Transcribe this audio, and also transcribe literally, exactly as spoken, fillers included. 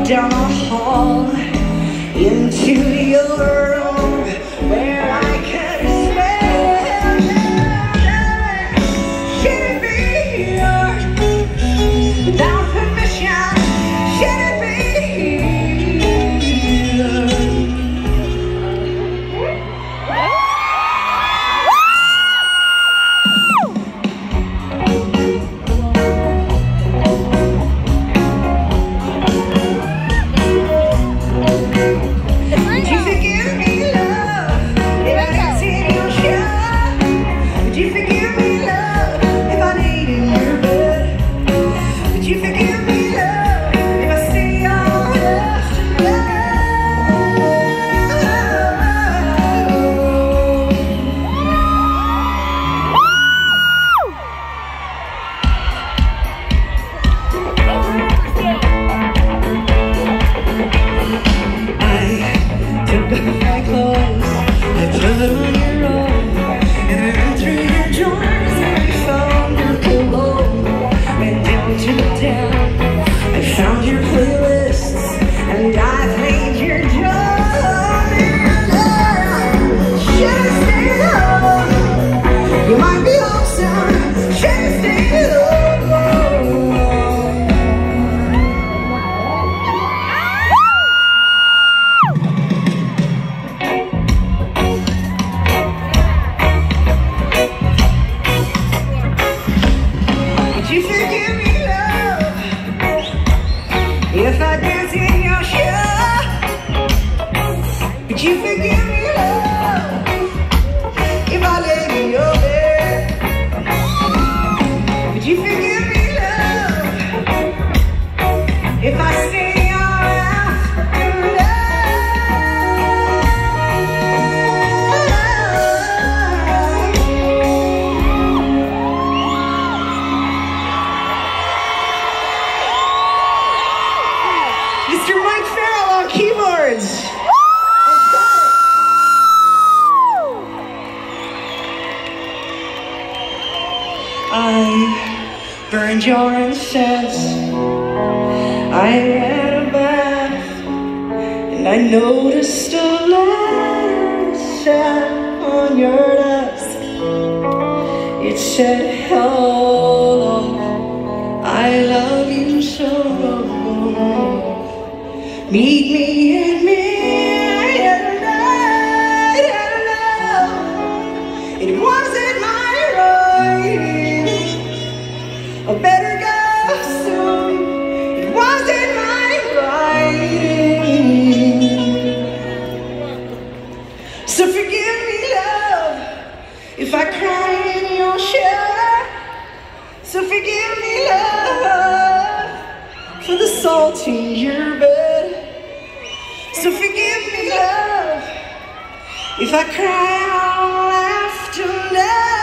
down the hall into your room where I can smell you. Should it be yours without permission? Should it be my clothes, I put on your own, and I ran through your drawers and I found your pillow. Went down to the town, I found your playlists, and I played your drum. Should've stayed home, you might be home soon. Should've stayed home. Would you forgive me, love, if I dance in your show? Would you forgive me, love, if I lay in your bed? Would you forgive me, love, if I stay all after love? Mister Mike Farrell on keyboards. I burned your incense, I had a bath, and I noticed a letter sat on your desk. It said, hello, I love you so. Meet me at midnight, it wasn't my writing. I better go soon, it wasn't my writing. So forgive me, love, if I cry in your shower. So forgive me, love, for the salt in your bed. So forgive me, love, if I cry all after love.